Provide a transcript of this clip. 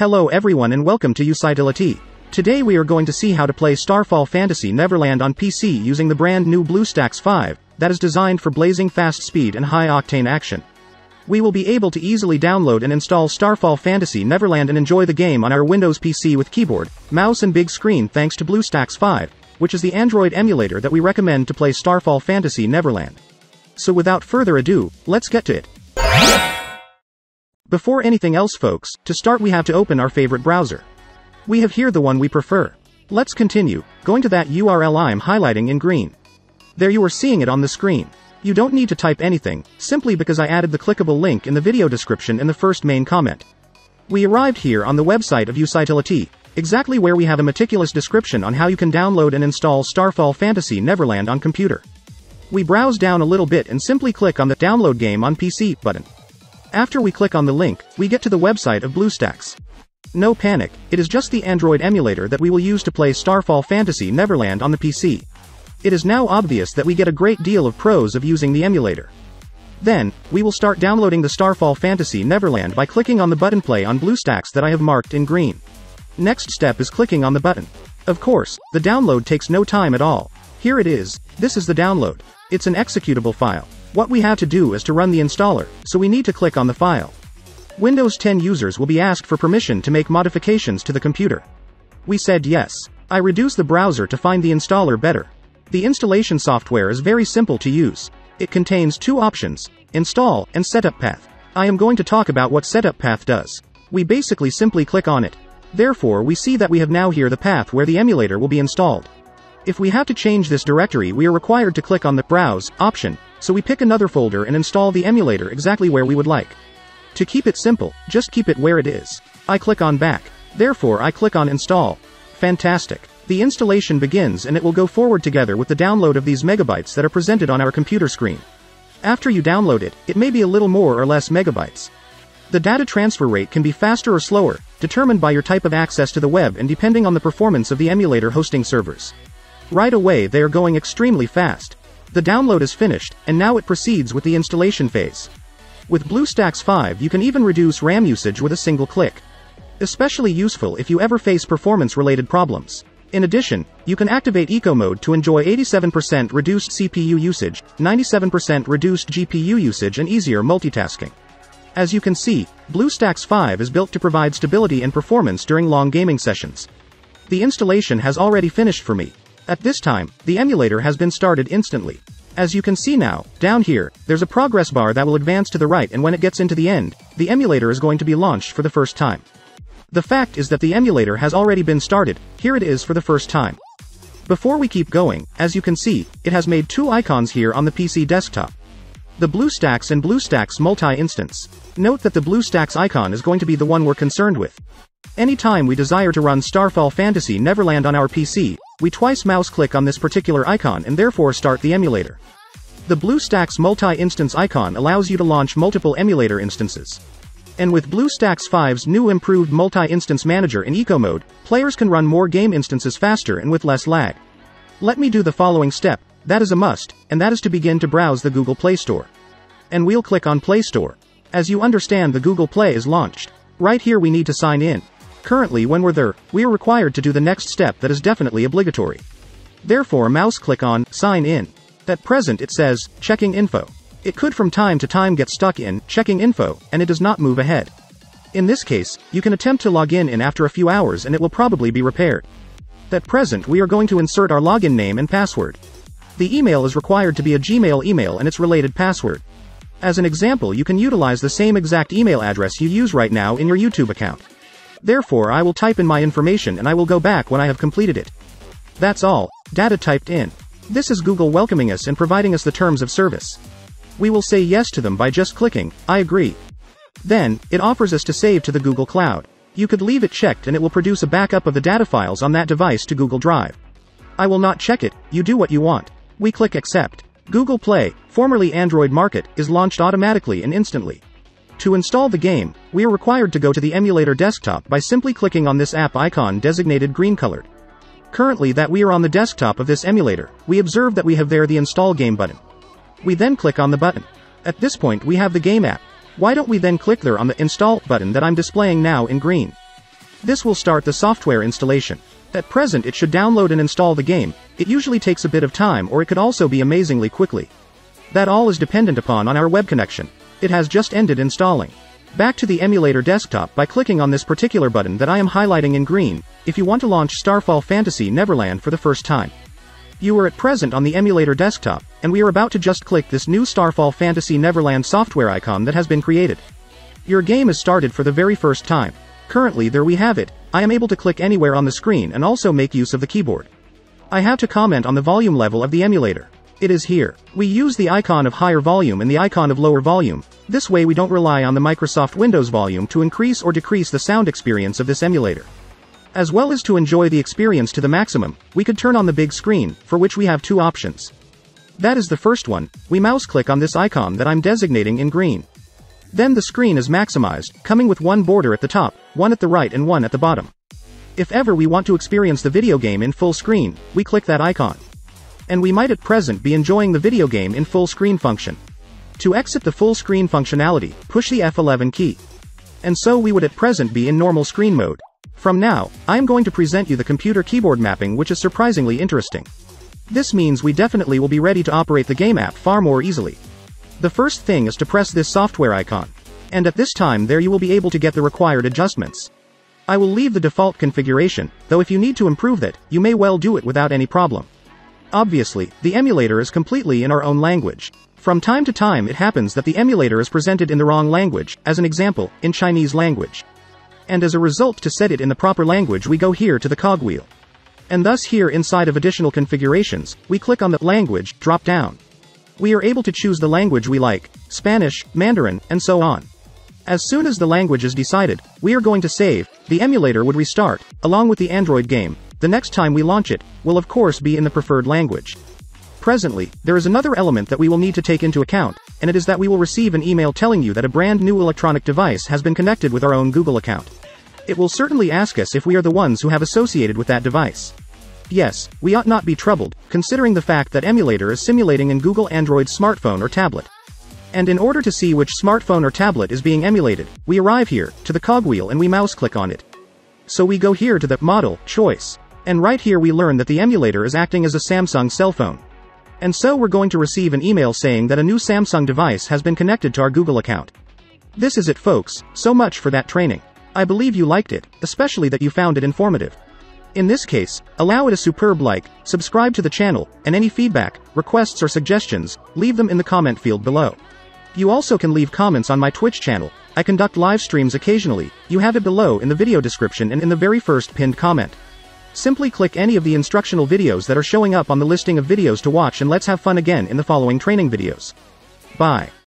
Hello everyone and welcome to Usitility. Today we are going to see how to play Starfall Fantasy Neverland on PC using the brand new BlueStacks 5, that is designed for blazing fast speed and high-octane action. We will be able to easily download and install Starfall Fantasy Neverland and enjoy the game on our Windows PC with keyboard, mouse and big screen thanks to BlueStacks 5, which is the Android emulator that we recommend to play Starfall Fantasy Neverland. So without further ado, let's get to it. Before anything else folks, to start we have to open our favorite browser. We have here the one we prefer. Let's continue, going to that URL I'm highlighting in green. There you are seeing it on the screen. You don't need to type anything, simply because I added the clickable link in the video description in the first main comment. We arrived here on the website of Usitility, exactly where we have a meticulous description on how you can download and install Starfall Fantasy Neverland on computer. We browse down a little bit and simply click on the Download Game on PC button. After we click on the link, we get to the website of BlueStacks. No panic, it is just the Android emulator that we will use to play Starfall Fantasy Neverland on the PC. It is now obvious that we get a great deal of pros of using the emulator. Then, we will start downloading the Starfall Fantasy Neverland by clicking on the button play on BlueStacks that I have marked in green. Next step is clicking on the button. Of course, the download takes no time at all. Here it is, this is the download. It's an executable file. What we have to do is to run the installer, so we need to click on the file. Windows 10 users will be asked for permission to make modifications to the computer. We said yes. I reduce the browser to find the installer better. The installation software is very simple to use. It contains two options, install and setup path. I am going to talk about what setup path does. We basically simply click on it. Therefore we see that we have now here the path where the emulator will be installed. If we have to change this directory we are required to click on the Browse option, so we pick another folder and install the emulator exactly where we would like. To keep it simple, just keep it where it is. I click on Back. Therefore I click on Install. Fantastic. The installation begins and it will go forward together with the download of these megabytes that are presented on our computer screen. After you download it, it may be a little more or less megabytes. The data transfer rate can be faster or slower, determined by your type of access to the web and depending on the performance of the emulator hosting servers. Right away they are going extremely fast. The download is finished, and now it proceeds with the installation phase. With BlueStacks 5 you can even reduce RAM usage with a single click. Especially useful if you ever face performance-related problems. In addition, you can activate Eco Mode to enjoy 87% reduced CPU usage, 97% reduced GPU usage and easier multitasking. As you can see, BlueStacks 5 is built to provide stability and performance during long gaming sessions. The installation has already finished for me. At this time, the emulator has been started instantly. As you can see now, down here, there's a progress bar that will advance to the right and when it gets into the end, the emulator is going to be launched for the first time. The fact is that the emulator has already been started, here it is for the first time. Before we keep going, as you can see, it has made two icons here on the PC desktop. The BlueStacks and BlueStacks multi-instance. Note that the BlueStacks icon is going to be the one we're concerned with. Anytime we desire to run Starfall Fantasy Neverland on our PC, we twice mouse click on this particular icon and therefore start the emulator. The BlueStacks multi-instance icon allows you to launch multiple emulator instances. And with BlueStacks 5's new improved multi-instance manager in Eco Mode, players can run more game instances faster and with less lag. Let me do the following step, that is a must, and that is to begin to browse the Google Play Store. And we'll click on Play Store. As you understand the Google Play is launched. Right here we need to sign in. Currently when we're there, we are required to do the next step that is definitely obligatory. Therefore mouse click on Sign In. At present it says, Checking Info. It could from time to time get stuck in Checking Info, and it does not move ahead. In this case, you can attempt to log in after a few hours and it will probably be repaired. At present we are going to insert our login name and password. The email is required to be a Gmail email and its related password. As an example you can utilize the same exact email address you use right now in your YouTube account. Therefore I will type in my information and I will go back when I have completed it. That's all, data typed in. This is Google welcoming us and providing us the terms of service. We will say yes to them by just clicking, I agree. Then, it offers us to save to the Google Cloud. You could leave it checked and it will produce a backup of the data files on that device to Google Drive. I will not check it, you do what you want. We click accept. Google Play, formerly Android Market, is launched automatically and instantly. To install the game, we are required to go to the emulator desktop by simply clicking on this app icon designated green colored. Currently that we are on the desktop of this emulator, we observe that we have there the install game button. We then click on the button. At this point we have the game app. Why don't we then click there on the install button that I'm displaying now in green? This will start the software installation. At present it should download and install the game. It usually takes a bit of time, or it could also be amazingly quickly. That all is dependent upon our web connection. It has just ended installing. Back to the emulator desktop by clicking on this particular button that I am highlighting in green, if you want to launch Starfall Fantasy Neverland for the first time. You are at present on the emulator desktop, and we are about to just click this new Starfall Fantasy Neverland software icon that has been created. Your game is started for the very first time. Currently there we have it. I am able to click anywhere on the screen and also make use of the keyboard. I have to comment on the volume level of the emulator. It is here. We use the icon of higher volume and the icon of lower volume. This way we don't rely on the Microsoft Windows volume to increase or decrease the sound experience of this emulator. As well as to enjoy the experience to the maximum, we could turn on the big screen, for which we have two options. That is the first one. We mouse click on this icon that I'm designating in green. Then the screen is maximized, coming with one border at the top, one at the right and one at the bottom. If ever we want to experience the video game in full screen, we click that icon. And we might at present be enjoying the video game in full screen function. To exit the full screen functionality, push the F11 key. And so we would at present be in normal screen mode. From now, I am going to present you the computer keyboard mapping, which is surprisingly interesting. This means we definitely will be ready to operate the game app far more easily. The first thing is to press this software icon. And at this time there you will be able to get the required adjustments. I will leave the default configuration, though if you need to improve that, you may well do it without any problem. Obviously, the emulator is completely in our own language. From time to time it happens that the emulator is presented in the wrong language, as an example, in Chinese language. And as a result, to set it in the proper language we go here to the cogwheel. And thus here inside of additional configurations, we click on the language drop down. We are able to choose the language we like, Spanish, Mandarin, and so on. As soon as the language is decided, we are going to save. The emulator would restart, along with the Android game. The next time we launch it, will of course be in the preferred language. Presently, there is another element that we will need to take into account, and it is that we will receive an email telling you that a brand new electronic device has been connected with our own Google account. It will certainly ask us if we are the ones who have associated with that device. Yes, we ought not be troubled, considering the fact that emulator is simulating in Google Android smartphone or tablet. And in order to see which smartphone or tablet is being emulated, we arrive here, to the cogwheel, and we mouse click on it. So we go here to the model choice. And right here we learn that the emulator is acting as a Samsung cell phone. And so we're going to receive an email saying that a new Samsung device has been connected to our Google account. This is it, folks. So much for that training. I believe you liked it, especially that you found it informative. In this case, allow it a superb like, subscribe to the channel, and any feedback, requests or suggestions, leave them in the comment field below. You also can leave comments on my Twitch channel. I conduct live streams occasionally. You have it below in the video description and in the very first pinned comment. Simply click any of the instructional videos that are showing up on the listing of videos to watch, and let's have fun again in the following training videos. Bye.